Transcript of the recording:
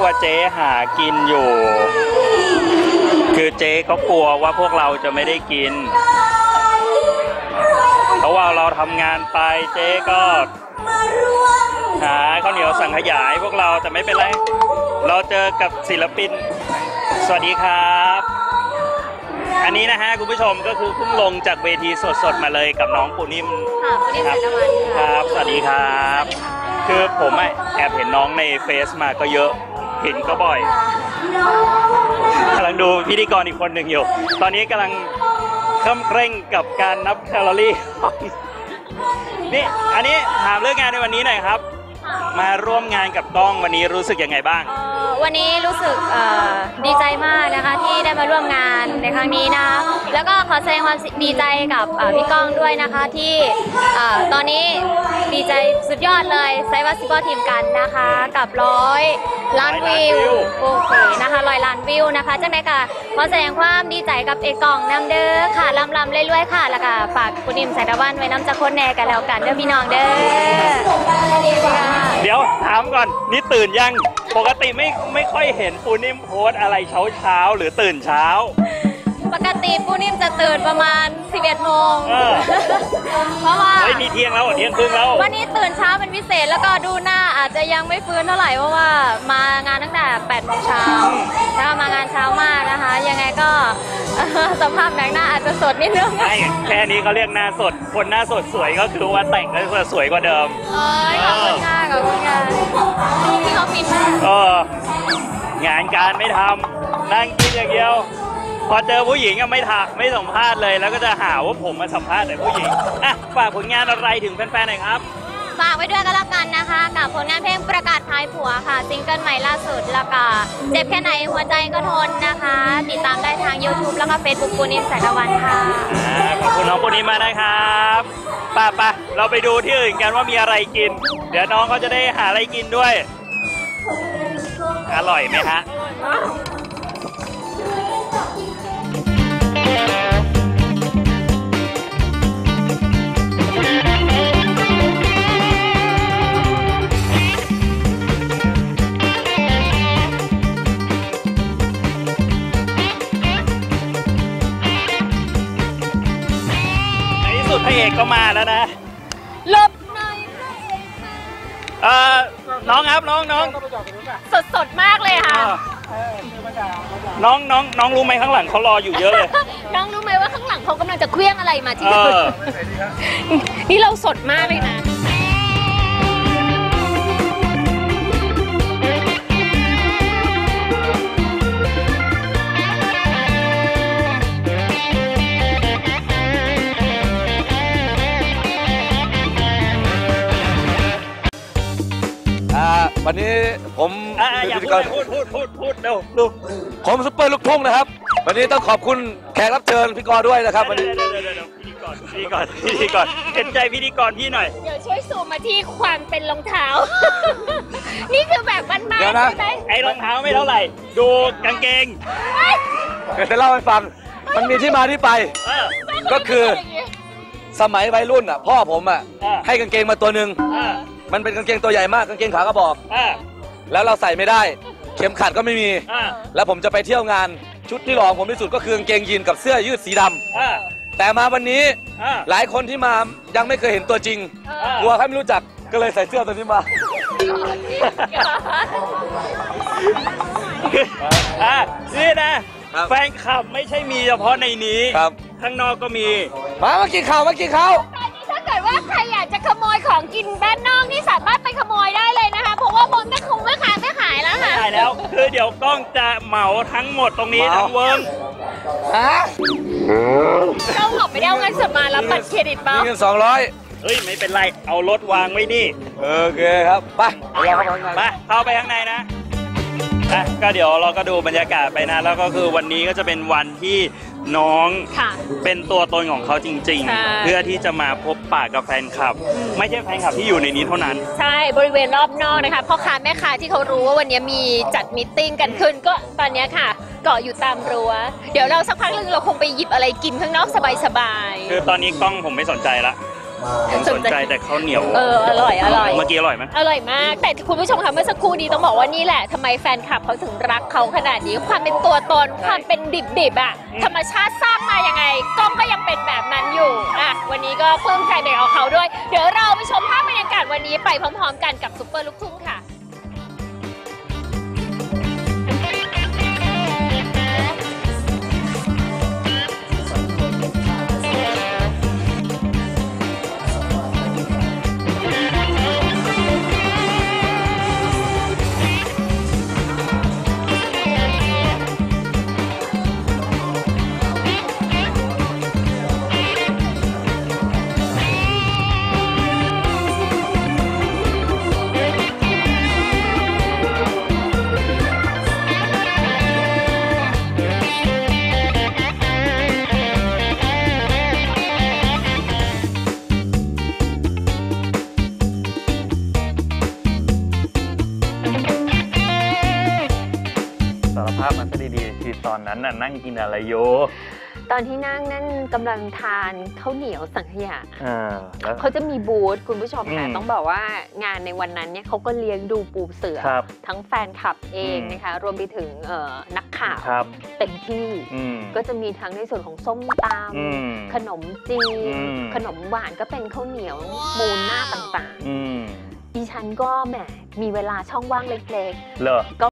ว่าเจ๊หากินอยู่คือเจ๊เขากลัวว่าพวกเราจะไม่ได้กินเพราะว่าเราทำงานไปเจ๊ก็หาข้าวเหนียวสังขยายพวกเราแต่ไม่เป็นไรเราเจอกับศิลปินสวัสดีครับอันนี้นะฮะคุณผู้ชมก็คือเพิ่งลงจากเวทีสดๆมาเลยกับน้องปูนิ่มครับสวัสดีครับคือผมแอบเห็นน้องในเฟซมาก็เยอะเห็นก็บ่อยกำลังดูพิธีกรอีกคนหนึ่งอยู่ตอนนี้กำลังเคร่งกับการนับแคลอรี่นี่อันนี้ถามเรื่องงานในวันนี้หน่อยครับมาร่วมงานกับก้องวันนี้รู้สึกยังไงบ้างวันนี้รู้สึกดีใจมากนะคะที่ได้มาร่วมงานในครั้งนี้นะแล้วก็ขอแสดงความดีใจกับพี่ก้องด้วยนะคะที่ตอนนี้ดีใจสุดยอดเลยไซวัสซิบอทีมกันนะคะกับ100 ล้านวิวโอเคนะคะ100 ล้านวิวนะคะจังได๋ก็ขอแสดงความดีใจกับเอกองนำเด้อค่ะลำเรื่อยๆค่ะแล้วก็ฝากคุณนิ่มแสงตะวันไว้น้ำจะคนแน่กันแล้วกันเด้อพี่น้องเด้อเดี๋ยวถามก่อนนี่ตื่นยังปกติไม่ค่อยเห็นปูนิ่มโพสอะไรเช้าหรือตื่นเช้าปกติปูนิ่มจะตื่นประมาณ 11 โมงเพราะว่านี่เที่ยงแล้วเที่ยงครึ่งแล้ววันนี้ตื่นเช้าเป็นพิเศษแล้วก็ดูหน้าอาจจะยังไม่ฟื้นเท่าไหร่เพราะว่ามางานตั้งแต่ 8 โมงเช้าแล้วมางานเช้ามากนะคะยังไงก็สภาพแบงหน้าอาจจะสดนิดนึงแค่นี้เขาเรียกหน้าสดคนหน้าสดสวยก็คือว่าแต่งก็จะสวยกว่าเดิมขอบคุณค่ะขอบคุณค่ะที่เขาฟินมากงานการไม่ทำนั่งกินอย่างเดียวพอเจอผู้หญิงก็ไม่ถักไม่สัมภาษณ์เลยแล้วก็จะหาว่าผมมาสัมภาษณ์แต่ผู้หญิงฝากผลงานอะไรถึงแฟนๆหน่อยครับฝากไว้ด้วยก็แล้วกันนะคะกับผลงานเพลงประกาศทายผัวค่ะซิงเกิลใหม่ล่าสุดแล้วก็เจ็บแค่ไหนหัวใจก็ทนนะคะติดตามได้ทาง YouTube แล้วก็ Facebook ปูนิ่มแสงตะวันค่ะขอบคุณน้องปูนิ่มมากนะครับป่ะเราไปดูที่อื่นกันว่ามีอะไรกินเดี๋ยวน้องเขาจะได้หาอะไรกินด้วยอร่อยไหมฮะพระเอกก็มาแล้วนะลบหน่อยน้องครับน้องสดมากเลยค่ะน้องรู้ไหมข้างหลังเขารออยู่เยอะเลยน้องรู้ไหมว่าข้างหลังเขากำลังจะเคลื่องอะไรมาที่นี่เราสดมากเลยนะวันนี้ผมอยากพูดเร็วลูกผมซุปเปอร์ลูกทุ่งนะครับวันนี้ต้องขอบคุณแขกรับเชิญพี่กรด้วยนะครับวันนี้พิธีกรเห็นใจพิธีกรพี่หน่อยเดี๋ยวช่วยซูมมาที่ความเป็นรองเท้านี่คือแบบบ้านๆนะไอ้รองเท้าไม่เท่าไหร่ดูกางเกงเดี๋ยวจะเล่าให้ฟังมันมีที่มาที่ไปก็คือสมัยวัยรุ่นพ่อผมให้กางเกงมาตัวหนึ่งมันเป็นกางเกงตัวใหญ่มากกางเกงขากระบอกแล้วเราใส่ไม่ได้เข็มขัดก็ไม่มีแล้วผมจะไปเที่ยวงานชุดที่หล่อผมที่สุดก็คือกางเกงยีนกับเสื้อยืดสีดำแต่มาวันนี้หลายคนที่มายังไม่เคยเห็นตัวจริงกลัวใครไม่รู้จักก็เลยใส่เสื้อตัวนี้มานี่นะแฟนคลับไม่ใช่มีเฉพาะในนี้ข้างนอกก็มีมากินข้าวถ้าเกิดว่าใครอยากจะขโมยของกินด้านนอกนี่สามารถไปขโมยได้เลยนะคะเพราะว่าบนไม่ขายแล้วค่ะใช่แล้วคือเดี๋ยวกล้องจะเหมาทั้งหมดตรงนี้ทั้งเวิร์กเราหลบไม่ได้เอาเงินสดมาแล้วบัตรเครดิตมาเงิน200 เฮ้ยไม่เป็นไรเอารถวางไว้นี่โอเคครับไปเราเข้าไปข้างในนะก็เดี๋ยวเราก็ดูบรรยากาศไปนะแล้วก็คือวันนี้ก็จะเป็นวันที่น้องเป็นตัวตนของเขาจริงๆเพื่อที่จะมาพบปะกับแฟนคลับไม่ใช่แฟนคลับที่อยู่ในนี้เท่านั้นใช่บริเวณรอบนอกนะคะพ่อค้าแม่ค้าที่เขารู้ว่าวันนี้มีจัดมีตติ้งกันขึ้นก็ตอนนี้ค่ะเกาะอยู่ตามรั้วเดี๋ยวเราสักพักนึงเราคงไปหยิบอะไรกินข้างนอกสบายๆคือตอนนี้กล้องผมไม่สนใจละผมสนใจแต่ข้าวเหนียวอร่อยอร่อยเมื่อกี้อร่อยไหมอร่อยมาก แต่คุณผู้ชมคะเมื่อสักครู่นี้ต้องบอกว่านี่แหละทำไมแฟนคลับเขาถึงรักเขาขนาดนี้ความเป็นตัวตนความเป็นดิบๆอ่ะธรรมชาติสร้างมายังไงกล้องก็ยังเป็นแบบนั้นอยู่อ่ะวันนี้ก็ปลื้มใจในเอาเขาด้วยเดี๋ยวเราไปชมภาพบรรยากาศวันนี้ไปพร้อมๆกันกับซุปเปอร์ลูกทุ่งค่ะสารภาพมันซะดีๆคือตอนนั้นน่ะนั่งกินอะไรโยตอนที่นั่นกำลังทานข้าวเหนียวสังขยาแล้วเขาจะมีบูธคุณผู้ชมค่ะอืมต้องบอกว่างานในวันนั้นเนี่ยเขาก็เลี้ยงดูปูเสือครับทั้งแฟนคลับเองนะคะรวมไปถึงนักข่าวครับเต็มที่มก็จะมีทั้งในส่วนของส้มตอืมำขนมจีนอืมขนมหวานก็เป็นข้าวเหนียวมูนหน้าต่างอืมๆดิฉันก็แหมมีเวลาช่องว่างเล็กเหรอๆ ก็